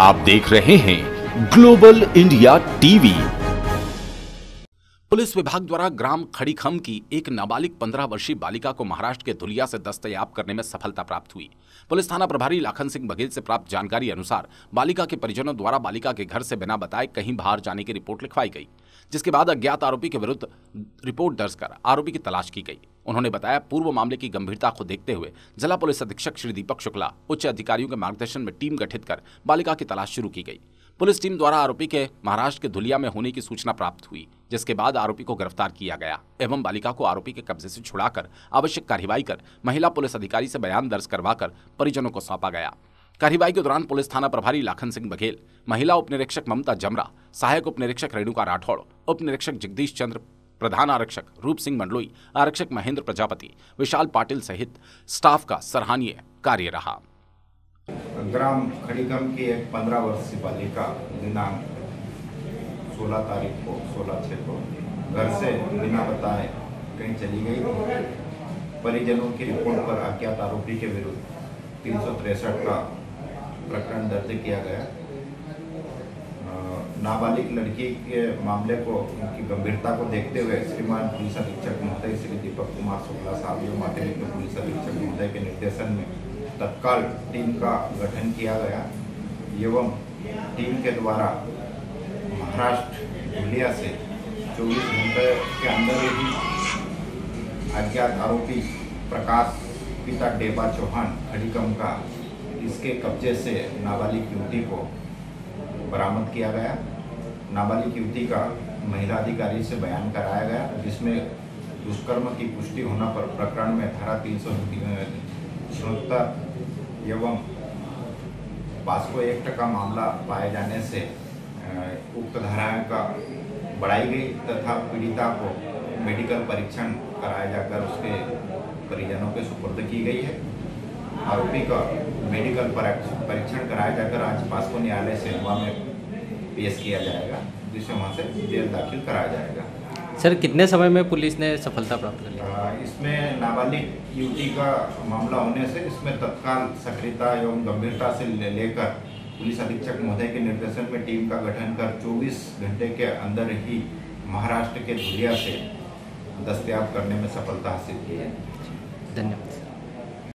आप देख रहे हैं ग्लोबल इंडिया टीवी। पुलिस विभाग द्वारा ग्राम खड़ीखम की एक नाबालिग 15 वर्षीय बालिका को महाराष्ट्र के धुलिया से दस्तयाब करने में सफलता प्राप्त हुई। पुलिस थाना प्रभारी लाखन सिंह बघेल से प्राप्त जानकारी अनुसार बालिका के परिजनों द्वारा बालिका के घर से बिना बताए कहीं बाहर जाने की रिपोर्ट लिखवाई गई, जिसके बाद अज्ञात आरोपी के विरुद्ध रिपोर्ट दर्ज कर आरोपी की तलाश की गई। उन्होंने बताया, पूर्व मामले की गंभीरता को देखते हुए जिला पुलिस अधीक्षक श्री दीपक शुक्ला उच्च अधिकारियों के मार्गदर्शन में टीम गठित कर बालिका की तलाश शुरू की गई। पुलिस टीम द्वारा आरोपी के महाराष्ट्र के धुलिया में होने की सूचना प्राप्त हुई, जिसके बाद आरोपी को गिरफ्तार किया गया एवं बालिका को आरोपी के कब्जे से छुड़ाकर आवश्यक कार्रवाई कर महिला पुलिस अधिकारी से बयान दर्ज करवाकर परिजनों को सौंपा गया। कार्रवाई के दौरान पुलिस थाना प्रभारी लाखन सिंह बघेल, महिला उप निरीक्षक ममता जमरा, सहायक उप निरीक्षक रेणुका राठौड़, उप निरीक्षक जगदीश चंद्र, प्रधान आरक्षक रूप सिंह मंडलोई, आरक्षक महेंद्र प्रजापति, विशाल पाटिल सहित स्टाफ का सराहनीय कार्य रहा। ग्राम खड़ीखम की एक 15 वर्षीय बालिका दिनांक 16 तारीख को 16/6 को घर से बिना बताए कहीं चली गई थी। परिजनों की रिपोर्ट पर अज्ञात आरोपी के विरुद्ध 363 का प्रकरण दर्ज किया गया। नाबालिग लड़की के मामले को उनकी गंभीरता को देखते हुए श्रीमान पुलिस अधीक्षक महोदय श्री दीपक कुमार शुक्ला साहब एवं अतिरिक्त पुलिस अधीक्षक महोदय के निर्देशन में तत्काल टीम का गठन किया गया एवं टीम के द्वारा महाराष्ट्र धुलिया से 24 घंटे के अंदर ही अज्ञात आरोपी प्रकाश पिता डेबा चौहान खड़ीखम का इसके कब्जे से नाबालिग युवती को बरामद किया गया। नाबालिग युवती का महिला अधिकारी से बयान कराया गया, जिसमें दुष्कर्म की पुष्टि होने पर प्रकरण में धारा 376 एवं पास्को एक्ट का मामला पाए जाने से उक्त धाराएं का बढ़ाई गई तथा पीड़िता को मेडिकल परीक्षण कराया जाकर उसके परिजनों के सुपुर्द की गई है। आरोपी का मेडिकल परीक्षण कराया जाकर आज पास्को न्यायालय सेवा में पेश किया जाएगा, जिसे वहाँ से जेल दाखिल कराया जाएगा। सर, कितने समय में पुलिस ने सफलता प्राप्त कर ली? इसमें नाबालिग युवती का मामला होने से इसमें तत्काल सक्रियता एवं गंभीरता से लेकर पुलिस अधीक्षक महोदय के निर्देशन में टीम का गठन कर 24 घंटे के अंदर ही महाराष्ट्र के धुलिया से दस्तयाब करने में सफलता हासिल की है। धन्यवाद।